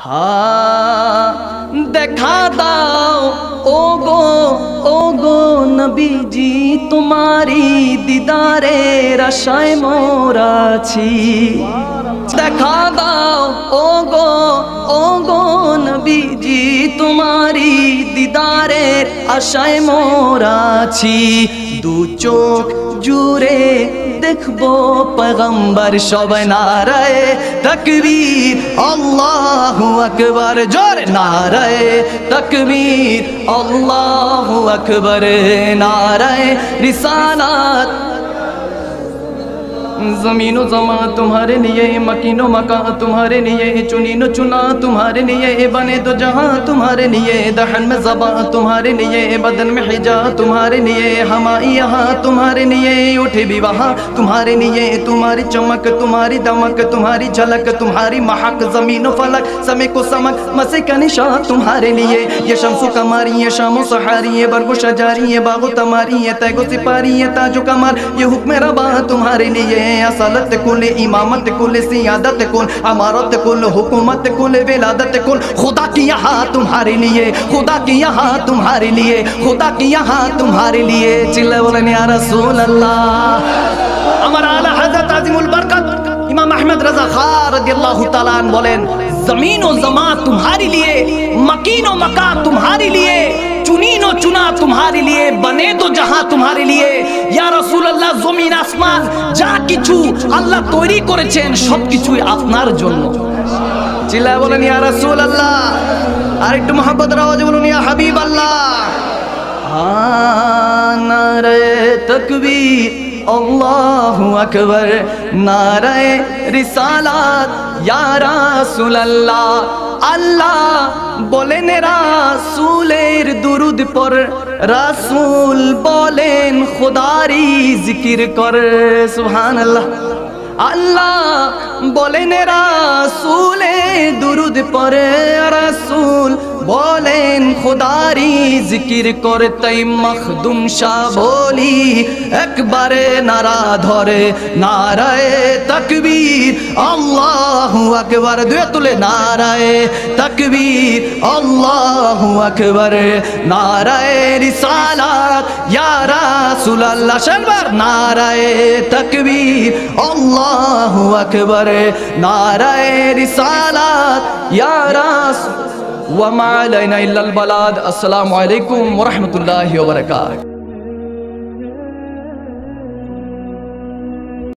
দেখা দাও ও গো নবীজি তোমারি দিদারের আশায় মোরা আছি। দেখা দাও ও গো নবীজি তোমারি দিদারের আশায় মোরা আছি। দু চোখ জুড়ে দেখবো পয়গম্বর সবাই নারায়ে তাকবীর আল্লাহু আকবার, জোরে নারায়ে তাকবীর আল্লাহু আকবার, নারায়ে রিসালাত। ज़मीनो ज़मा तुम्हारे लिए, मकीनो मका तुम्हारे लिए, चुनीनो चुना तुम्हारे लिए, बने दो जहां तुम्हारे लिए, दहन में ज़बा तुम्हारे लिए, बदन में हिजा तुम्हारे लिए, हमारी यहाँ तुम्हारे लिए, उठे भी वहाँ तुम्हारे लिए। तुम्हारी चमक तुम्हारी दमक तुम्हारी झलक तुम्हारी महक, ज़मीनो फलक समय को समक मसे का निशा तुम्हारे लिए। ये शम्सो कमारी ये शामो सहारी ये बरगो शजारी ये बागो तमारी ये तैगो सिपारी ये ताजो कमार, ये हुक्म रबा तुम्हारे लिए। असलत कुल इमामत कुल सियादत कुल अमारत कुल हुकूमत कुल विलादत कुल, खुदा की यहाँ तुम्हारे लिए, खुदा की यहाँ तुम्हारे लिए, खुदा की यहाँ तुम्हारे लिए। चिल्ला बोलें या रसूल अल्लाह। अमर आला हज़रत आज़िमुल बरकत इमाम अहमद रज़ा खान रज़ियल्लाहु ताला अन्हु बोलें, ज़मीन व ज़मा तुम्हारे लिए, मकीन व मका तुम्हारे लिए, चुनीनो चुना तुम्हारे लिए, बने तो जहां तुम्हारे लिए। या रसूल अल्लाह जमीन आसमान যা কিছু আল্লাহ তৈরি করেছেন সবকিছুই আপনার জন্য। চিল্লায় বলেন ইয়া রাসূল আল্লাহ। আর একটু মোহাম্মতের আওয়াজে বলুন ইয়া হাবিব আল্লাহ। নারে তাকবীর আল্লাহু আকবার, নারে রিসালাত ইয়া রাসূল আল্লাহ। আল্লাহ বলেন রাসূলের দুরুদ পড়, রাসূল বলেন খোদারি জিকির কর। সুবহানাল্লাহ। আল্লাহ বলেন রাসূলের দুরুদ পড়ে, রাসূল বলেন খোদারি জিকির করে। তাই মখদুম শাহ বলি একবারে নারা ধরে, নারায়ে তাকবীর আল্লাহু আকবার, দুয়ে তুলে নারায়ে তাকবীর আল্লাহু আকবার, নারায়ে রিসালাত ইয়া রাসূল আল্লাহ। শালবার নারায়ে তাকবীর আল্লাহু আকবার, নারায়ে রিসালাত ইয়া রাসূল। ওয়া মা আলাইনা ইল্লাল বালাদ। আসসালামু আলাইকুম ওয়া রাহমাতুল্লাহি ওয়া বারাকাতুহু।